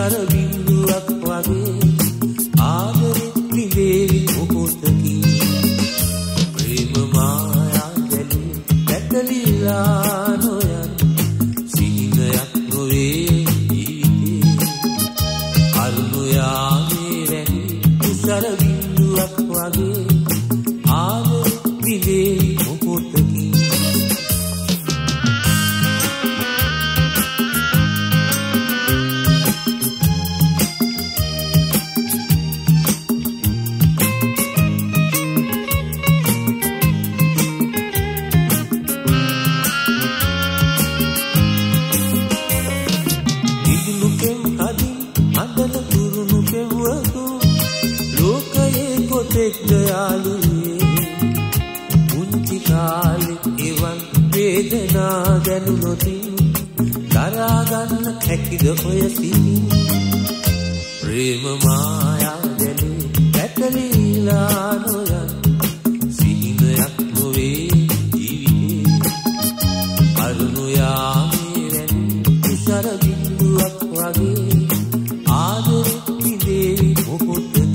තුෂාර බිඳුවක් වගේ ආදරෙ නිදේවි මොහොතකින් ප්‍රේම මායා දැලි පැටලිලා නොයන් සිහිනයක් නොවේ ජීවිතේ අරුණු යාමේ වැනි තුෂාර බිඳුවක් වගේ ආදරෙ නිදේවි මොහොතකින් දයාලුවේ මුංචි කාලේ එවන් වේදනා දැනුනොතින් දරා ගන්න හැකිද ඔය සිතින් ප්‍රේම මායා දැලි පැටලිලා නොයන් සිහිනයක් නොවේ ජීවිතේ අරුණු යාමේ වැනි තුෂාර බිඳුවක් වගේ ආදරෙ නිදේවි මොහොතකින්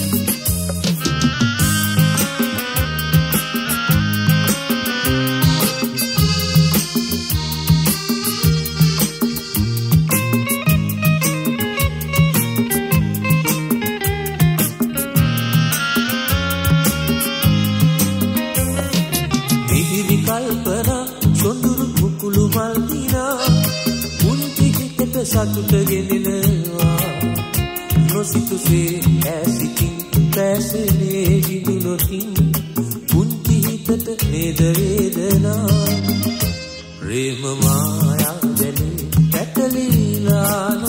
කල්පනා සොඳුරු කුකුළු මල් දිනා මුන්ති හිතට සතුට ගෙනෙනවා නොසිතුසේ ඇසිතින් පැසනේ විදුනොතින් මුන්ති හිතට නේද වේදනා ප්‍රේම මායා දැලි පැටලිලා